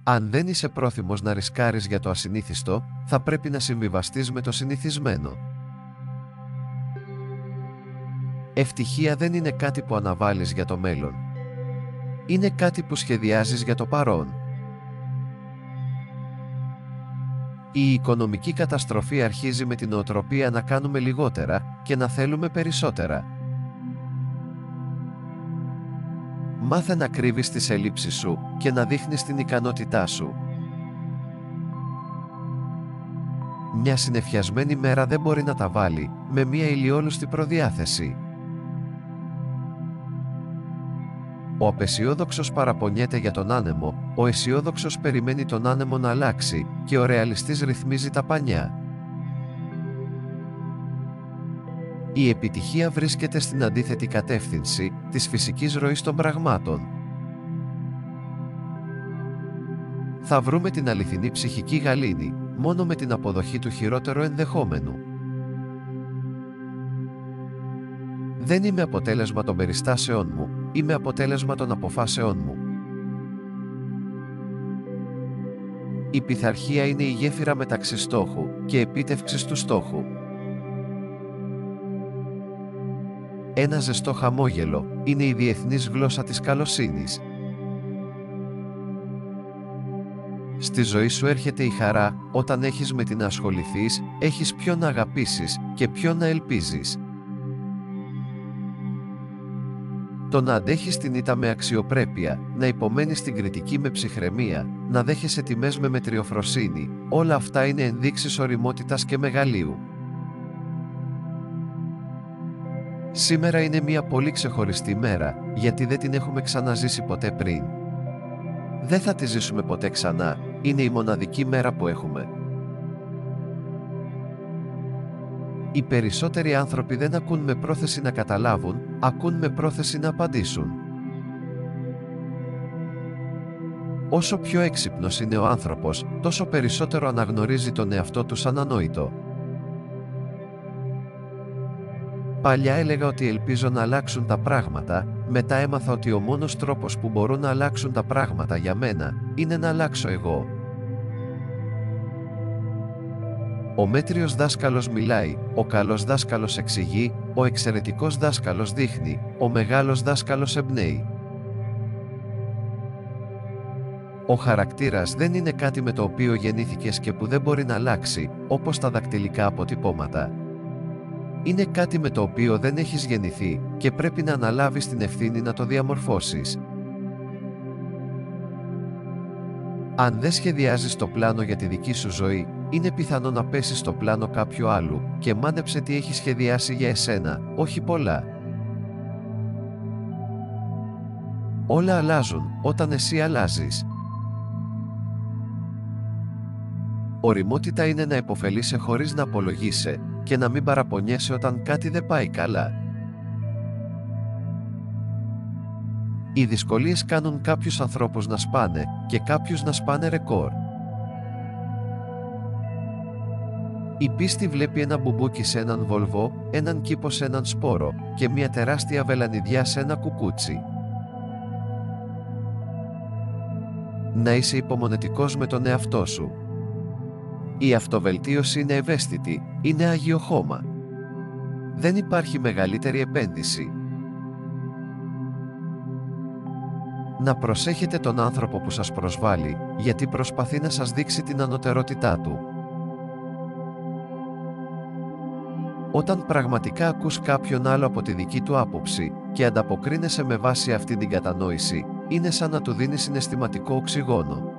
Αν δεν είσαι πρόθυμος να ρισκάρεις για το ασυνήθιστο, θα πρέπει να συμβιβαστείς με το συνηθισμένο. Ευτυχία δεν είναι κάτι που αναβάλεις για το μέλλον. Είναι κάτι που σχεδιάζεις για το παρόν. Η οικονομική καταστροφή αρχίζει με την νοοτροπία να κάνουμε λιγότερα και να θέλουμε περισσότερα. Μάθε να κρύβεις τις ελλείψεις σου και να δείχνεις την ικανότητά σου. Μια συννεφιασμένη μέρα δεν μπορεί να τα βάλει με μια ηλιόλουστη προδιάθεση. Ο απαισιόδοξος παραπονιέται για τον άνεμο, ο αισιόδοξος περιμένει τον άνεμο να αλλάξει και ο ρεαλιστής ρυθμίζει τα πανιά. Η επιτυχία βρίσκεται στην αντίθετη κατεύθυνση της φυσικής ροής των πραγμάτων. Θα βρούμε την αληθινή ψυχική γαλήνη μόνο με την αποδοχή του χειρότερου ενδεχόμενου. Δεν είμαι αποτέλεσμα των περιστάσεών μου, είμαι αποτέλεσμα των αποφάσεών μου. Η πειθαρχία είναι η γέφυρα μεταξύ στόχου και επίτευξης του στόχου. Ένα ζεστό χαμόγελο είναι η διεθνής γλώσσα της καλοσύνης. Στη ζωή σου έρχεται η χαρά όταν έχεις με τι να ασχοληθείς, έχεις ποιον να αγαπήσεις και ποιον να ελπίζεις. Το να αντέχεις την ήττα με αξιοπρέπεια, να υπομένεις την κριτική με ψυχραιμία, να δέχεσαι τιμές με μετριοφροσύνη, όλα αυτά είναι ενδείξεις ωριμότητας και μεγαλείου. Σήμερα είναι μια πολύ ξεχωριστή μέρα, γιατί δεν την έχουμε ξαναζήσει ποτέ πριν. Δεν θα τη ζήσουμε ποτέ ξανά, είναι η μοναδική μέρα που έχουμε. Οι περισσότεροι άνθρωποι δεν ακούν με πρόθεση να καταλάβουν, ακούν με πρόθεση να απαντήσουν. Όσο πιο έξυπνος είναι ο άνθρωπος, τόσο περισσότερο αναγνωρίζει τον εαυτό του σαν ανόητο. Παλιά έλεγα ότι ελπίζω να αλλάξουν τα πράγματα, μετά έμαθα ότι ο μόνος τρόπος που μπορούν να αλλάξουν τα πράγματα για μένα, είναι να αλλάξω εγώ. Ο μέτριος δάσκαλος μιλάει, ο καλός δάσκαλος εξηγεί, ο εξαιρετικός δάσκαλος δείχνει, ο μεγάλος δάσκαλος εμπνέει. Ο χαρακτήρας δεν είναι κάτι με το οποίο γεννήθηκες και που δεν μπορεί να αλλάξει, όπως τα δακτυλικά αποτυπώματα. Είναι κάτι με το οποίο δεν έχεις γεννηθεί και πρέπει να αναλάβεις την ευθύνη να το διαμορφώσεις. Αν δεν σχεδιάζεις το πλάνο για τη δική σου ζωή, είναι πιθανό να πέσεις στο πλάνο κάποιου άλλου και μάνεψε τι έχει σχεδιάσει για εσένα, όχι πολλά. Όλα αλλάζουν όταν εσύ αλλάζεις. Ωριμότητα είναι να υποφελείσαι χωρίς να απολογείσαι και να μην παραπονιέσαι όταν κάτι δεν πάει καλά. Οι δυσκολίες κάνουν κάποιους ανθρώπους να σπάνε και κάποιους να σπάνε ρεκόρ. Η πίστη βλέπει ένα μπουμπούκι σε έναν βολβό, έναν κήπο σε έναν σπόρο και μια τεράστια βελανιδιά σε ένα κουκούτσι. Να είσαι υπομονετικός με τον εαυτό σου. Η αυτοβελτίωση είναι ευαίσθητη, είναι άγιο χώμα. Δεν υπάρχει μεγαλύτερη επένδυση. Να προσέχετε τον άνθρωπο που σας προσβάλλει, γιατί προσπαθεί να σας δείξει την ανωτερότητά του. Όταν πραγματικά ακούς κάποιον άλλο από τη δική του άποψη και ανταποκρίνεσαι με βάση αυτή την κατανόηση, είναι σαν να του δίνεις συναισθηματικό οξυγόνο.